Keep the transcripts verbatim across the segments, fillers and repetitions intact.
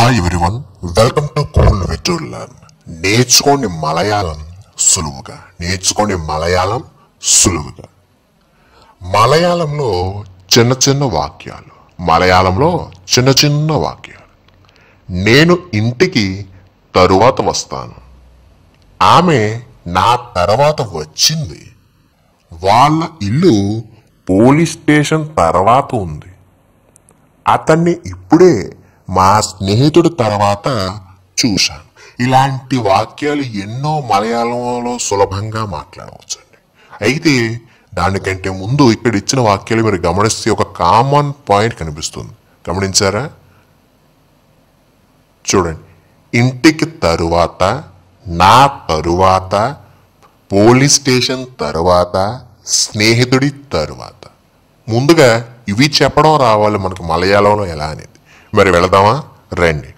Hi everyone, welcome to cool way to learn. నేర్చుకోండి మలయాళం సులువుగా. నేర్చుకోండి మలయాళం సులువుగా. మలయాళంలో చిన్న చిన్న వాక్యాలు. మలయాళంలో చిన్న చిన్న వాక్యాలు. నేను ఇంటికి తరువాత వస్తాను. ఆమె నా తర్వాత వచ్చింది. వాళ్ళ ఇల్లు పోలీస్ స్టేషన్ తర్వాత ఉంది. అతన్ని ఇప్పుడే మా స్నేహితుడి తర్వాత చూశాను. ఇలాంటి వాక్యాలు ఎన్నో మలయాళంలో సులభంగా మాట్లాడవచ్చండి. అయితే దానికంటే ముందు ఇక్కడ ఇచ్చిన వాక్యాలు మీరు గమనిస్తే ఒక కామన్ పాయింట్ కనిపిస్తుంది. గమనించారా? చూడండి, ఇంటికి తరువాత, నా తరువాత, పోలీస్ స్టేషన్ తరువాత, స్నేహితుడి తరువాత. ముందుగా ఇవి చెప్పడం రావాలి మనకు మలయాళంలో ఎలా అనేది. మరి వెళదామా? రండి.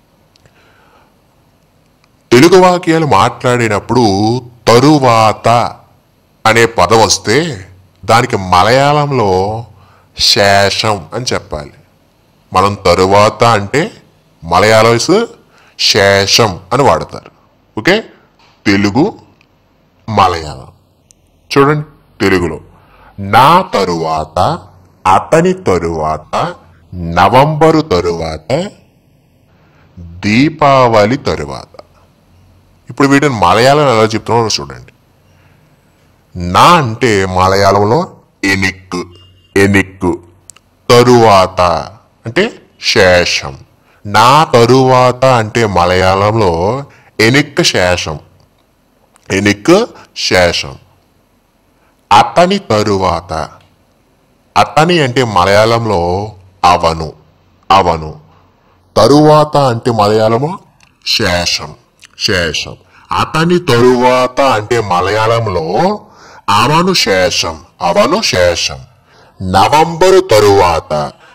తెలుగు వాక్యాలు మాట్లాడినప్పుడు తరువాత అనే పదం వస్తే దానికి మలయాళంలో శేషం అని చెప్పాలి. మనం తరువాత అంటే మలయాళం శేషం అని వాడతారు. ఓకే, తెలుగు మలయాళం. చూడండి, తెలుగులో నా తరువాత, అతని తరువాత, నవంబరు తరువాత, దీపావళి తరువాత. ఇప్పుడు వీటిని మలయాళం ఎలా చెప్తున్నారో చూడండి. నా అంటే మలయాళంలో ఎనిక్కు, ఎనిక్కు. తరువాత అంటే శేషం. నా తరువాత అంటే మలయాళంలో ఎనిక్కు శేషం, ఎనిక్కు శేషం. అతని తరువాత, అతని అంటే మలయాళంలో అవను, అవను. తరువాత అంటే మలయాళము శేషం, శేషం. అతని తరువాత అంటే మలయాళంలో అవను శేషం, అవను శేషం. నవంబరు తరువాత,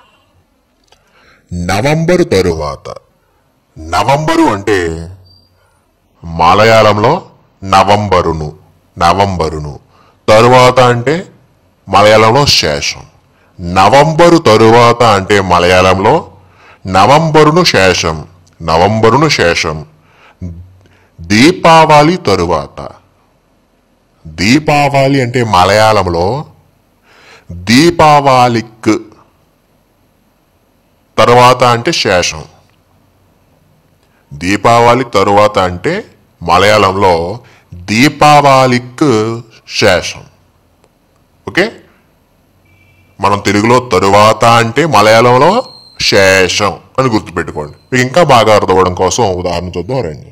నవంబరు తరువాత. నవంబరు అంటే మలయాళంలో నవంబరును, నవంబరును. తరువాత అంటే మలయాళంలో శేషం. నవంబరు తరువాత అంటే మలయాళంలో నవంబరును శేషం, నవంబరును శేషం. దీపావళి తరువాత, దీపావళి అంటే మలయాళంలో దీపావళిక్ తరువాత అంటే శేషం. దీపావళి తరువాత అంటే మలయాళంలో దీపావళిక్ శేషం. ఓకే, మనం తెలుగులో తరువాత అంటే మలయాళంలో శేషం అని గుర్తుపెట్టుకోండి. మీకు ఇంకా బాగా అర్థమవడం కోసం ఉదాహరణ చూద్దాం రండి.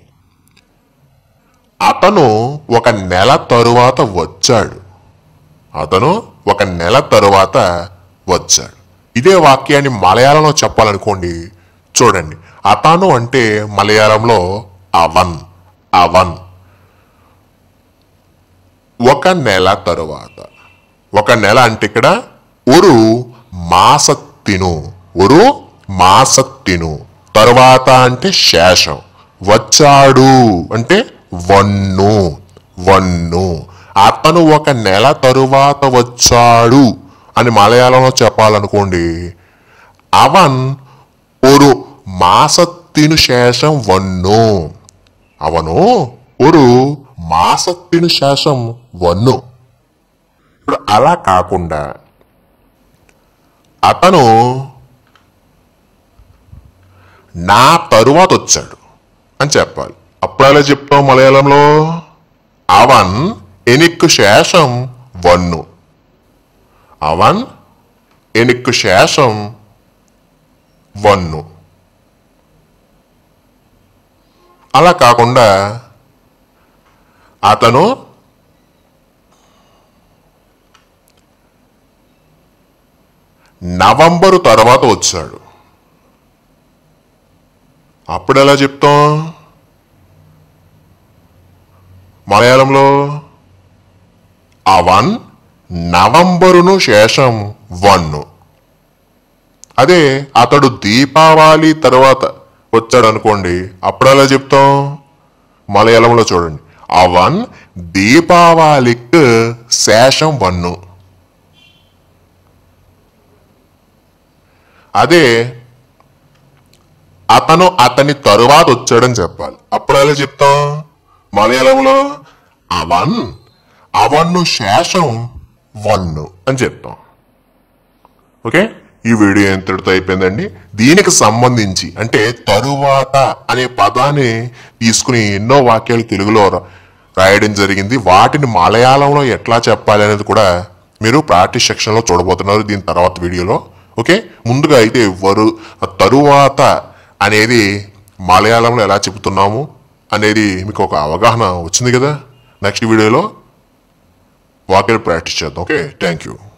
అతను ఒక నెల తరువాత వచ్చాడు. అతను ఒక నెల తరువాత వచ్చాడు. ఇదే వాక్యాన్ని మలయాళంలో చెప్పాలనుకోండి. చూడండి, అతను అంటే మలయాళంలో అవన్, అవన్. ఒక నెల తరువాత, ఒక నెల అంటే ఇక్కడ ఒరు మాసత్తిను, ఒరు మాసత్తిను. తరువాత అంటే శేషం. వచ్చాడు అంటే వన్ను, వన్ను. అతను ఒక నెల తరువాత వచ్చాడు అని మలయాళంలో చెప్పాలనుకోండి. అవన్ ఒరు మాసత్తిను శేషం వన్ను. అవను ఒరు మాసత్తిను శేషం వన్ను. ఇప్పుడు అలా కాకుండా అతను నా తరువాత వచ్చాడు అని చెప్పాలి. అప్పుడు ఎలా చెప్తాం మలయాళంలో? అవన్ ఎనిక్కు శేషం వన్ను, అవన్ ఎనిక్కు శేషం వన్ను. అలా కాకుండా అతను నవంబరు తర్వాత వచ్చాడు. అప్పుడు ఎలా చెప్తాం మలయాళంలో? అవన్ నవంబరును శేషం వన్ను. అదే అతడు దీపావళి తర్వాత వచ్చాడు అనుకోండి. అప్పుడు ఎలా చెప్తాం మలయాళంలో? చూడండి, అవన్ దీపావళిక్ శేషం వన్ను. అదే అతను అతని తరువాత వచ్చాడని చెప్పాలి. అప్పుడు ఎలా చెప్తాం మలయాళంలో? అవన్ అవన్ను శేషం వన్ను అని చెప్తాం. ఓకే, ఈ వీడియో ఎంతటితో అయిపోయిందండి. దీనికి సంబంధించి అంటే తరువాత అనే పదాన్ని తీసుకుని ఎన్నో వాక్యాలు తెలుగులో రాయడం జరిగింది. వాటిని మలయాళంలో ఎట్లా చెప్పాలి అనేది కూడా మీరు ప్రాక్టీస్ సెక్షన్లో చూడబోతున్నారు దీని తర్వాత వీడియోలో. ఓకే, ముందుగా అయితే వరు తరువాత అనేది మలయాళంలో ఎలా చెబుతున్నాము అనేది మీకు ఒక అవగాహన వచ్చింది కదా. నెక్స్ట్ వీడియోలో వాక్యాలు ప్రాక్టీస్ చేద్దాం. Okay, thank you.